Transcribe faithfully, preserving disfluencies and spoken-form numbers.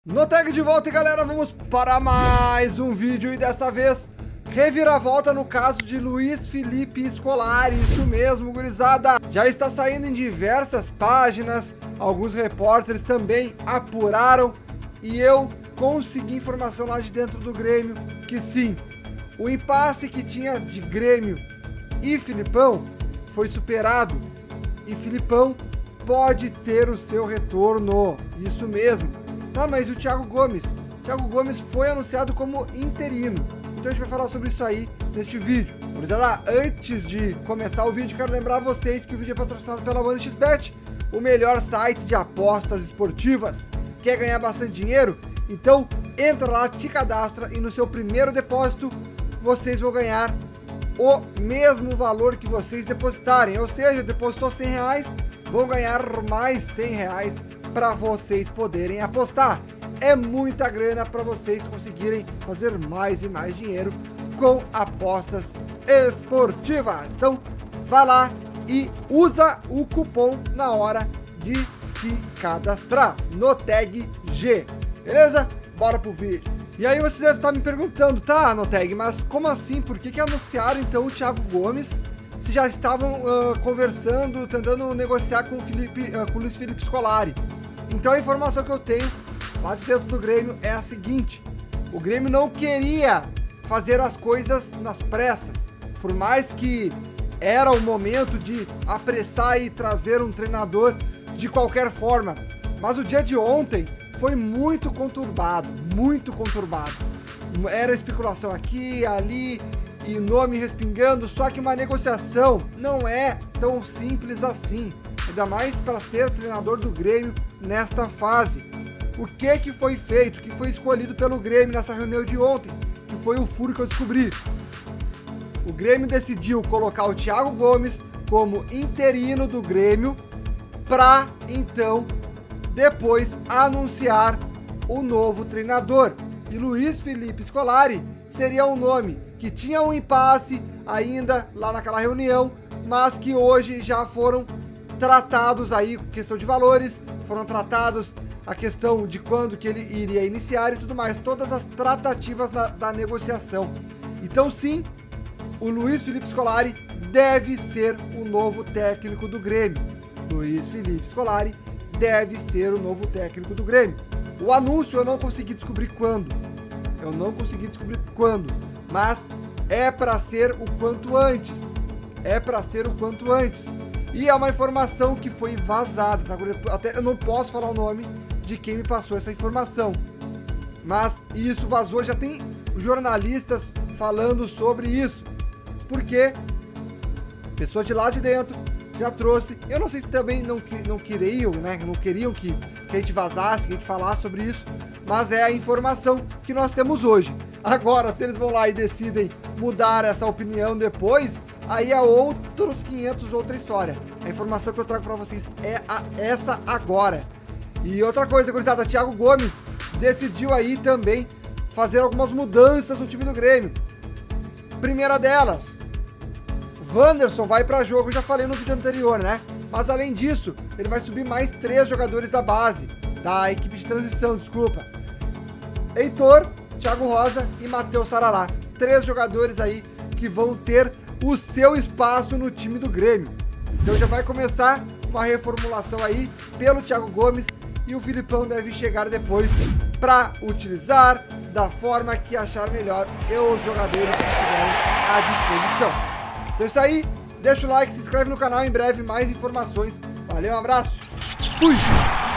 No tag de volta, galera, vamos para mais um vídeo e dessa vez reviravolta no caso de Luiz Felipe Scolari. Isso mesmo, gurizada, já está saindo em diversas páginas, alguns repórteres também apuraram e eu consegui informação lá de dentro do Grêmio que sim, o impasse que tinha de Grêmio e Filipão foi superado e Filipão pode ter o seu retorno. Isso mesmo. Tá, mas e o Thiago Gomes? Thiago Gomes foi anunciado como interino. Então a gente vai falar sobre isso aí neste vídeo. Gurizada, antes de começar o vídeo, quero lembrar vocês que o vídeo é patrocinado pela OneXBet, o melhor site de apostas esportivas. Quer ganhar bastante dinheiro? Então entra lá, te cadastra e no seu primeiro depósito vocês vão ganhar o mesmo valor que vocês depositarem. Ou seja, depositou cem reais, vão ganhar mais cem reais para vocês poderem apostar. É muita grana para vocês conseguirem fazer mais e mais dinheiro com apostas esportivas. Então, vai lá e usa o cupom na hora de se cadastrar no tag G. Beleza? Bora pro vídeo. E aí você deve estar me perguntando, tá, no tag, mas como assim? Por que que anunciaram então o Thiago Gomes se já estavam uh, conversando, tentando negociar com o, Felipe, uh, com o Luiz Felipe Scolari? Então a informação que eu tenho lá de dentro do Grêmio é a seguinte: o Grêmio não queria fazer as coisas nas pressas, por mais que era o momento de apressar e trazer um treinador de qualquer forma, mas o dia de ontem foi muito conturbado, muito conturbado. Era especulação aqui, ali e nome respingando, só que uma negociação não é tão simples assim, ainda mais para ser treinador do Grêmio nesta fase. O que que foi feito, que foi escolhido pelo Grêmio nessa reunião de ontem, que foi o furo que eu descobri. O Grêmio decidiu colocar o Thiago Gomes como interino do Grêmio para então depois anunciar o novo treinador. E Luiz Felipe Scolari seria um nome que tinha um impasse ainda lá naquela reunião, mas que hoje já foram tratados aí, questão de valores, foram tratados a questão de quando que ele iria iniciar e tudo mais, todas as tratativas na, da negociação. Então sim, o Luiz Felipe Scolari deve ser o novo técnico do Grêmio. Luiz Felipe Scolari deve ser o novo técnico do Grêmio. O anúncio eu não consegui descobrir quando, eu não consegui descobrir quando, mas é para ser o quanto antes, é para ser o quanto antes. E é uma informação que foi vazada, tá? Até eu não posso falar o nome de quem me passou essa informação, mas isso vazou, já tem jornalistas falando sobre isso, porque pessoa de lá de dentro já trouxe. Eu não sei se também não, não queriam, né? Não queriam que, que a gente vazasse, que a gente falasse sobre isso, mas é a informação que nós temos hoje. Agora, se eles vão lá e decidem mudar essa opinião depois, aí é outros quinhentos, outra história. A informação que eu trago para vocês é a, essa agora. E outra coisa, gurizada, Thiago Gomes decidiu aí também fazer algumas mudanças no time do Grêmio. Primeira delas, Wanderson vai para jogo, eu já falei no vídeo anterior, né? Mas além disso, ele vai subir mais três jogadores da base, da equipe de transição, desculpa. Heitor, Thiago Rosa e Matheus Sarará. Três jogadores aí que vão ter o seu espaço no time do Grêmio. Então já vai começar uma reformulação aí pelo Thiago Gomes e o Filipão deve chegar depois para utilizar da forma que achar melhor e os jogadores que estiverem à disposição. Então é isso aí, deixa o like, se inscreve no canal, em breve mais informações. Valeu, um abraço, fui!